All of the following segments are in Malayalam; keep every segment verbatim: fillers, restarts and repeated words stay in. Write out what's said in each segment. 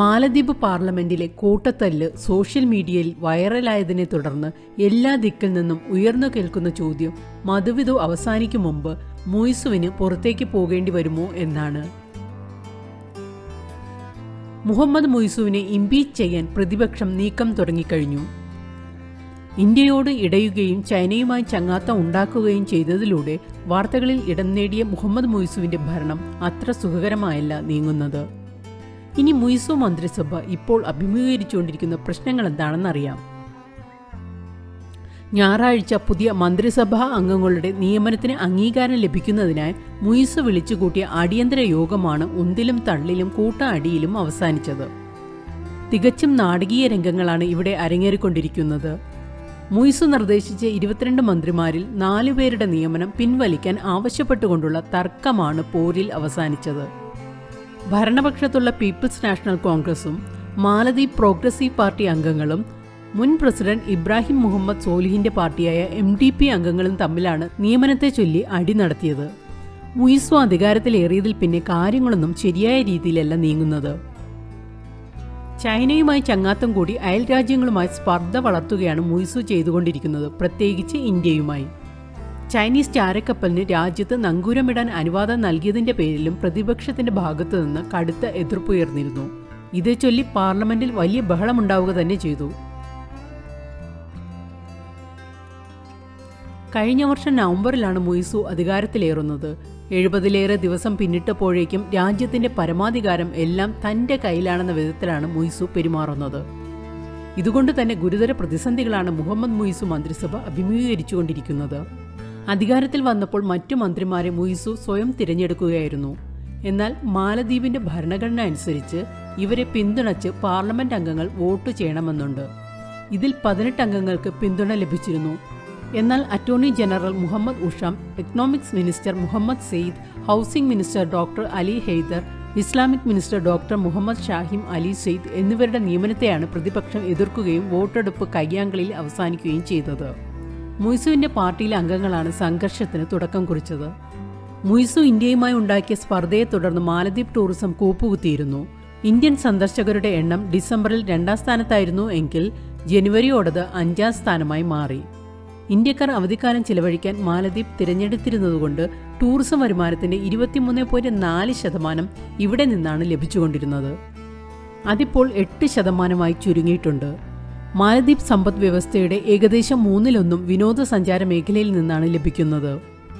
മാലദ്വീപ് പാർലമെന്റിലെ കൂട്ടത്തല്ല് സോഷ്യൽ മീഡിയയിൽ വൈറലായതിനെ തുടർന്ന് എല്ലാ ദിക്കിൽ നിന്നും ഉയർന്നു കേൾക്കുന്ന ചോദ്യം മധുവിധു അവസാനിക്കും മുമ്പ് മുയിസുവിന് പുറത്തേക്ക് പോകേണ്ടി വരുമോ എന്നാണ്. മുഹമ്മദ് മുയിസുവിനെ ഇംപീച്ച് ചെയ്യാൻ പ്രതിപക്ഷം നീക്കം തുടങ്ങിക്കഴിഞ്ഞു. ഇന്ത്യയോട് ഇടയുകയും ചൈനയുമായി ചങ്ങാത്തം ഉണ്ടാക്കുകയും ചെയ്തതിലൂടെ വാർത്തകളിൽ ഇടം നേടിയ മുഹമ്മദ് മുയിസുവിന്റെ ഭരണം അത്ര സുഖകരമായല്ല നീങ്ങുന്നത്. ഇനി മുയിസു മന്ത്രിസഭ ഇപ്പോൾ അഭിമുഖീകരിച്ചുകൊണ്ടിരിക്കുന്ന പ്രശ്നങ്ങൾ എന്താണെന്നറിയാം. ഞായറാഴ്ച പുതിയ മന്ത്രിസഭാ അംഗങ്ങളുടെ നിയമനത്തിന് അംഗീകാരം ലഭിക്കുന്നതിനായി മുയിസു വിളിച്ചുകൂട്ടിയ അടിയന്തര യോഗമാണ് ഉന്തിലും തള്ളിലും കൂട്ട അടിയിലും അവസാനിച്ചത്. തികച്ചും നാടകീയ രംഗങ്ങളാണ് ഇവിടെ അരങ്ങേറിക്കൊണ്ടിരിക്കുന്നത്. മുയിസു നിർദ്ദേശിച്ച ഇരുപത്തിരണ്ട് മന്ത്രിമാരിൽ നാലുപേരുടെ നിയമനം പിൻവലിക്കാൻ ആവശ്യപ്പെട്ടുകൊണ്ടുള്ള തർക്കമാണ് പോരിൽ അവസാനിച്ചത്. ഭരണപക്ഷത്തുള്ള പീപ്പിൾസ് നാഷണൽ കോൺഗ്രസും മാലദ്വീപ് പ്രോഗ്രസീവ് പാർട്ടി അംഗങ്ങളും മുൻ പ്രസിഡന്റ് ഇബ്രാഹിം മുഹമ്മദ് സോലിഹിന്റെ പാർട്ടിയായ എം ഡി പി അംഗങ്ങളും തമ്മിലാണ് നിയമനത്തെ ചൊല്ലി അടി നടത്തിയത്. മുയിസു അധികാരത്തിലേറിയതിൽ പിന്നെ കാര്യങ്ങളൊന്നും ശരിയായ രീതിയിലല്ല നീങ്ങുന്നത്. ചൈനയുമായി ചങ്ങാത്തം കൂടി അയൽ രാജ്യങ്ങളുമായി സ്പർദ്ധ വളർത്തുകയാണ് മുയിസു ചെയ്തുകൊണ്ടിരിക്കുന്നത്, പ്രത്യേകിച്ച് ഇന്ത്യയുമായി. ചൈനീസ് ചാരക്കപ്പലിന് രാജ്യത്ത് നങ്കൂരമിടാൻ അനുവാദം നൽകിയതിന്റെ പേരിലും പ്രതിപക്ഷത്തിന്റെ ഭാഗത്തു നിന്ന് കടുത്ത എതിർപ്പുയർന്നിരുന്നു. ഇതേ ചൊല്ലി പാർലമെന്റിൽ വലിയ ബഹളമുണ്ടാവുക തന്നെ ചെയ്തു. കഴിഞ്ഞ വർഷം നവംബറിലാണ് മുയിസു അധികാരത്തിലേറുന്നത്. എഴുപതിലേറെ ദിവസം പിന്നിട്ടപ്പോഴേക്കും രാജ്യത്തിന്റെ പരമാധികാരം എല്ലാം തന്റെ കയ്യിലാണെന്ന വിധത്തിലാണ് മുയിസു പെരുമാറുന്നത്. ഇതുകൊണ്ട് തന്നെ ഗുരുതര പ്രതിസന്ധികളാണ് മുഹമ്മദ് മുയിസു മന്ത്രിസഭ അഭിമുഖീകരിച്ചുകൊണ്ടിരിക്കുന്നത്. അധികാരത്തിൽ വന്നപ്പോൾ മറ്റു മന്ത്രിമാരെ മുയിസു സ്വയം തിരഞ്ഞെടുക്കുകയായിരുന്നു. എന്നാൽ മാലദ്വീപിന്റെ ഭരണഘടന അനുസരിച്ച് ഇവരെ പിന്തുണച്ച് പാർലമെന്റ് അംഗങ്ങൾ വോട്ട് ചെയ്യണമെന്നുണ്ട്. ഇതിൽ പതിനെട്ട് അംഗങ്ങൾക്ക് പിന്തുണ ലഭിച്ചിരുന്നു. എന്നാൽ attorney general Mohamed Usham, economics minister Mohamed Saeed, housing minister doctor Ali Haider, Islamic minister doctor Mohamed Shaheem Ali Saeed എന്നിവരുടെ നിയമനത്തെയാണ് പ്രതിപക്ഷം എതിർക്കുകയും വോട്ടെടുപ്പ് കയ്യാങ്കളിയിൽ അവസാനിക്കുകയും ചെയ്തത്. മുയിസുവിന്റെ പാർട്ടിയിലെ അംഗങ്ങളാണ് സംഘർഷത്തിന് തുടക്കം കുറിച്ചത്. മുയിസു ഇന്ത്യയുമായി ഉണ്ടാക്കിയ സ്പർദ്ധയെ തുടർന്ന് മാലദ്വീപ് ടൂറിസം കൂപ്പുകുത്തിയിരുന്നു. ഇന്ത്യൻ സന്ദർശകരുടെ എണ്ണം ഡിസംബറിൽ രണ്ടാം സ്ഥാനത്തായിരുന്നു എങ്കിൽ ജനുവരിയോടത് അഞ്ചാം സ്ഥാനമായി മാറി. ഇന്ത്യക്കാർ അവധിക്കാലം ചിലവഴിക്കാൻ മാലദ്വീപ് തിരഞ്ഞെടുത്തിരുന്നതുകൊണ്ട് ടൂറിസം വരുമാനത്തിന്റെ ഇരുപത്തിമൂന്ന് പോയിന്റ് നാല് ശതമാനം ഇവിടെ നിന്നാണ് ലഭിച്ചുകൊണ്ടിരുന്നത്. അതിപ്പോൾ എട്ട് ശതമാനമായി ചുരുങ്ങിയിട്ടുണ്ട്. മാലദ്വീപ് സമ്പദ് വ്യവസ്ഥയുടെ ഏകദേശം മൂന്നിലൊന്നും വിനോദസഞ്ചാര മേഖലയിൽ നിന്നാണ് ലഭിക്കുന്നത്.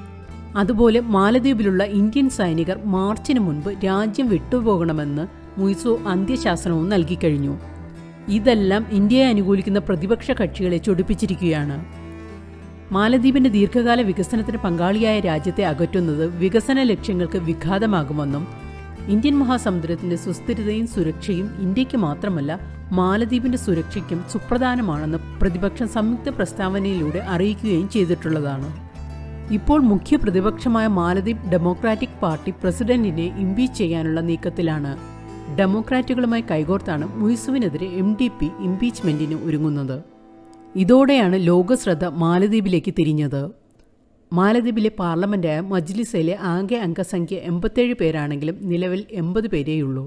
അതുപോലെ മാലദ്വീപിലുള്ള ഇന്ത്യൻ സൈനികർ മാർച്ചിന് മുൻപ് രാജ്യം വിട്ടുപോകണമെന്ന് മുയിസു അന്ത്യശാസനവും നൽകിക്കഴിഞ്ഞു. ഇതെല്ലാം ഇന്ത്യയെ അനുകൂലിക്കുന്ന പ്രതിപക്ഷ കക്ഷികളെ ചൊടിപ്പിച്ചിരിക്കുകയാണ്. മാലദ്വീപിന്റെ ദീർഘകാല വികസനത്തിന് പങ്കാളിയായ രാജ്യത്തെ അകറ്റുന്നത് വികസന ലക്ഷ്യങ്ങൾക്ക് വിഘാതമാകുമെന്നും ഇന്ത്യൻ മഹാസമുദ്രത്തിന്റെ സുസ്ഥിരതയും സുരക്ഷയും ഇന്ത്യക്ക് മാത്രമല്ല മാലദ്വീപിന്റെ സുരക്ഷയ്ക്കും സുപ്രധാനമാണെന്ന് പ്രതിപക്ഷം സംയുക്ത പ്രസ്താവനയിലൂടെ അറിയിക്കുകയും ചെയ്തിട്ടുള്ളതാണ്. ഇപ്പോൾ മുഖ്യ പ്രതിപക്ഷമായ മാലദ്വീപ് ഡെമോക്രാറ്റിക് പാർട്ടി പ്രസിഡന്റിനെ ഇംപീച്ച് ചെയ്യാനുള്ള നീക്കത്തിലാണ്. ഡെമോക്രാറ്റുകളുമായി കൈകോർത്താണ് മുയിസുവിനെതിരെ എം ഡി പി ഇംപീച്ച്മെന്റിന് ഒരുങ്ങുന്നത്. ഇതോടെയാണ് ലോകശ്രദ്ധ മാലദ്വീപിലേക്ക് തിരിഞ്ഞത്. മാലദ്വീപിലെ പാർലമെന്റായ മജ്ലിസിലെ ആകെ അംഗസംഖ്യ എൺപത്തേഴ് പേരാണെങ്കിലും നിലവിൽ എൺപത് പേരേയുള്ളൂ.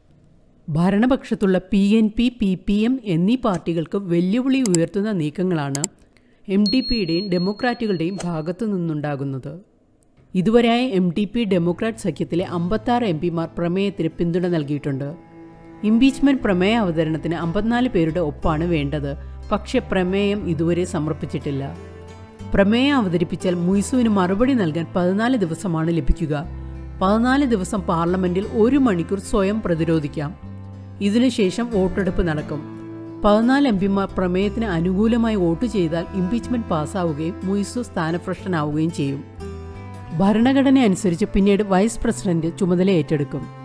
ഭരണപക്ഷത്തുള്ള P N P, P P M എന്നീ പാർട്ടികൾക്ക് വെല്ലുവിളി ഉയർത്തുന്ന നീക്കങ്ങളാണ് എം ഡി പിയുടെയും ഡെമോക്രാറ്റുകളുടെയും ഭാഗത്തു നിന്നുണ്ടാകുന്നത്. ഇതുവരെയായി എം ഡി പി ഡെമോക്രാറ്റ് സഖ്യത്തിലെ അമ്പത്താറ് എം പിമാർ പ്രമേയത്തിന് പിന്തുണ നൽകിയിട്ടുണ്ട്. ഇംപീച്ച്മെന്റ് പ്രമേയ അവതരണത്തിന് അമ്പത്തിനാല് പേരുടെ ഒപ്പാണ് വേണ്ടത്. പക്ഷേ പ്രമേയം ഇതുവരെ സമർപ്പിച്ചിട്ടില്ല. പ്രമേയം അവതരിപ്പിച്ചാൽ മുയിസുവിന് മറുപടി നൽകാൻ പതിനാല് ദിവസമാണ് ലഭിക്കുക. പതിനാല് ദിവസം പാർലമെന്റിൽ ഒരു മണിക്കൂർ സ്വയം പ്രതിരോധിക്കാം. ഇതിനുശേഷം വോട്ടെടുപ്പ് നടക്കും. പതിനാല് എം പിമാർ പ്രമേയത്തിന് അനുകൂലമായി വോട്ട് ചെയ്താൽ ഇംപീച്ച്മെന്റ് പാസ്സാവുകയും മുയിസു സ്ഥാനഭ്രഷ്ടനാവുകയും ചെയ്യും. ഭരണഘടന അനുസരിച്ച് പിന്നീട് വൈസ് പ്രസിഡന്റ് ചുമതല ഏറ്റെടുക്കും.